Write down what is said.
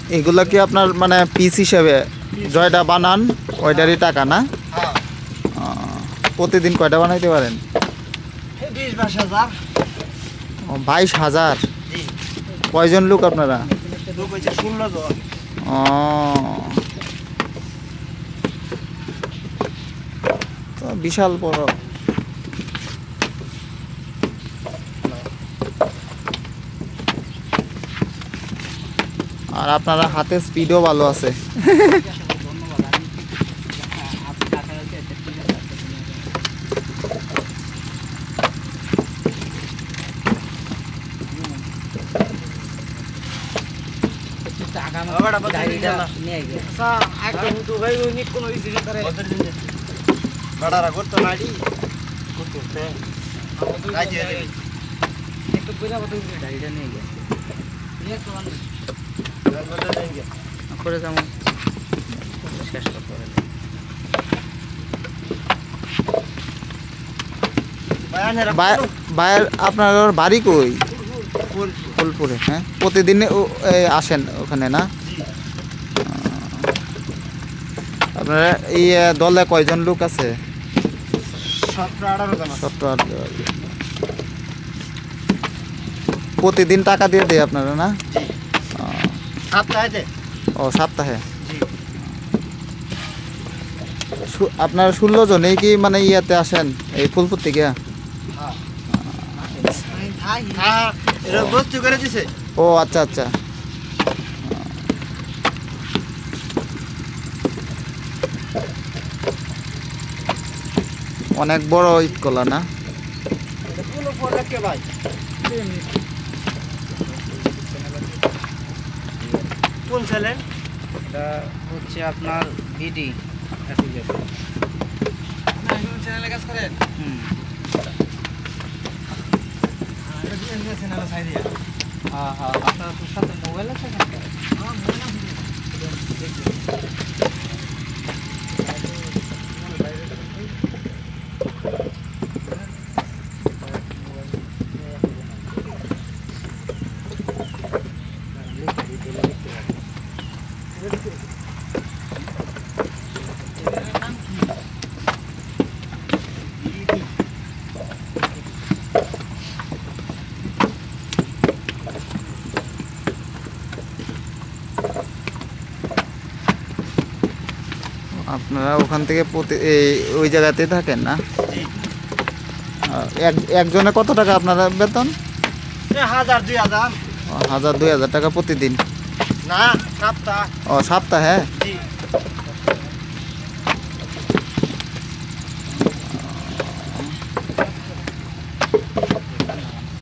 এগুলা কি আপনার মানে পিস হিসেবে জয়টা বানান ওইটারই টাকা না? হ্যাঁ প্রতিদিন কয়টা বানাইতে পারেন? 20-22 ও 22,000। জি কয়জন লোক আপনারা? লোক হয়েছে 16 জন। ও তো বিশাল বড়। আর আপনারা হাতে স্পিডও ভালো আছে। बड़ा रगड़ तो नाड़ी कुछ होते हैं काजे एक तो पूरा बता दे डायरी नहीं गया ये तो बता देंगे করে যেমন শেষ করতে হবে বাইরে আপনার বাড়ি কই? ফুলপুরে। হ্যাঁ প্রতিদিন আসেন ওখানে না? আপনারা এই দলে কয়জন লোক আছে? 17-18 জন। 17-18। প্রতিদিন টাকা দিয়ে দেয় আপনারা না? সপ্তাহে। ও সপ্তাহে। আপনার 16 জনেই কি মানে ইয়াতে আসেন এই ফুলপুর থেকে? হ্যাঁ এরা বস্তু করে দিছে। ও আচ্ছা আচ্ছা। অনেক বড় ইটকলা না? কোনো ফোন কে ভাই কোন চ্যানেল? এটা হচ্ছে আপনার ভিডি চ্যানেলে কাজ করেন? হ্যাঁ হ্যাঁ আপনার সাথে মোবাইল আছে না? আপনারা ওখান থেকে ওই জায়গাতেই থাকেন না? একজনে কত টাকা আপনারা বেতন? 1000-2000। 1000-2000 টাকা প্রতিদিন? না সপ্তাহ। ও সপ্তাহে? জি